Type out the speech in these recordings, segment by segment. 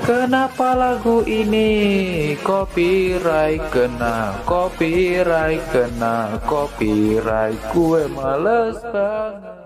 Kenapa lagu ini copyright kena, copyright gue males banget.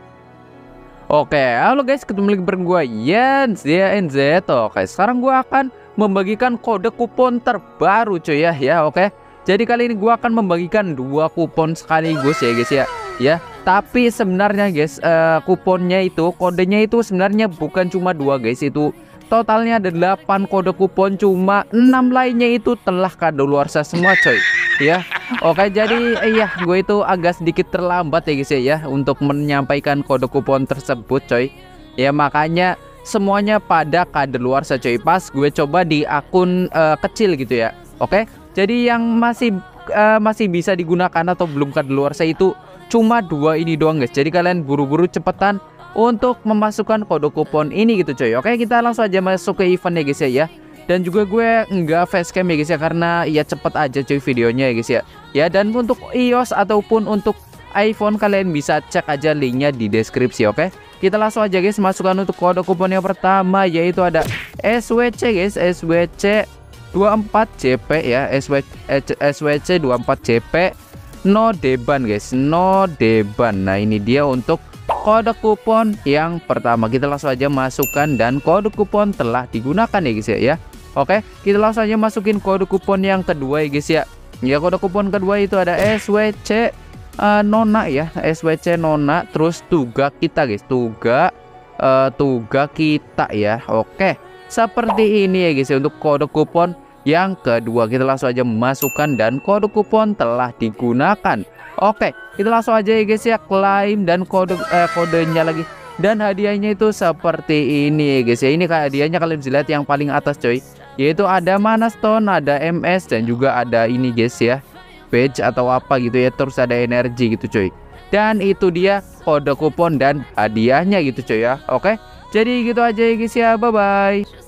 Oke, halo guys, ketemu lagi bareng gue Yens YNZ. Oke, sekarang gue akan membagikan kode kupon terbaru cuy ya. Oke, jadi kali ini gue akan membagikan 2 kupon sekaligus ya guys ya. Tapi sebenarnya guys, kuponnya itu, kodenya itu sebenarnya bukan cuma 2 guys, itu totalnya ada 8 kode kupon, cuma 6 lainnya itu telah kadaluarsa semua coy ya. Oke, jadi gue itu agak sedikit terlambat ya guys ya untuk menyampaikan kode kupon tersebut coy ya, makanya semuanya pada kadaluarsa coy pas gue coba di akun kecil gitu ya. Oke, jadi yang masih bisa digunakan atau belum kadaluarsa itu cuma 2 ini doang guys, jadi kalian buru-buru cepetan untuk memasukkan kode kupon ini gitu coy. Oke, kita langsung aja masuk ke event ya guys ya. Dan juga gue nggak facecam ya guys ya, karena ya cepet aja cuy videonya ya guys ya. Dan untuk iOS ataupun untuk iPhone kalian bisa cek aja linknya di deskripsi. Oke, kita langsung aja guys masukkan untuk kode kupon yang pertama, yaitu ada SWC guys, SWC 24CP ya, SWC 24CP no deban guys, no deban. Nah, ini dia untuk kode kupon yang pertama. Kita langsung aja masukkan dan kode kupon telah digunakan ya guys ya. Oke, kita langsung aja masukin kode kupon yang kedua ya guys ya. Ya, kode kupon kedua itu ada SWC Nona ya, SWC Nona, terus tuga kita guys, tuga kita ya. Oke, seperti ini ya guys ya untuk kode kupon yang kedua. Kita langsung aja masukkan dan kode kupon telah digunakan. Oke, kita langsung aja ya guys ya, klaim dan kodenya lagi. Dan hadiahnya itu seperti ini ya guys ya. Ini hadiahnya kalian bisa lihat yang paling atas coy, yaitu ada mana stone, ada MS, dan juga ada ini guys ya, badge atau apa gitu ya. Terus ada energi gitu coy. Dan itu dia kode kupon dan hadiahnya gitu coy ya. Oke, jadi gitu aja ya guys ya, bye bye.